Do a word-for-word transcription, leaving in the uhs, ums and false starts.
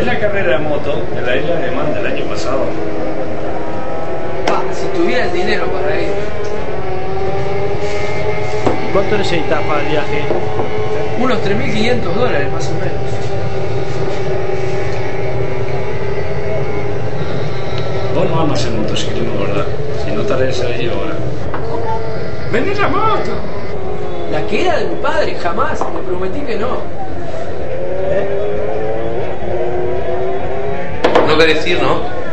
primera carrera de moto en la isla de Man del año pasado. Ah, si tuviera el dinero para ir. ¿Cuánto necesitas para el viaje? Unos tres mil quinientos dólares más o menos. Vos no amas el motociclismo, ¿verdad? Si no estarías ahí ahora. ¡Vende la moto! La que era de mi padre, jamás. Le prometí que no. No querés ir, ¿no?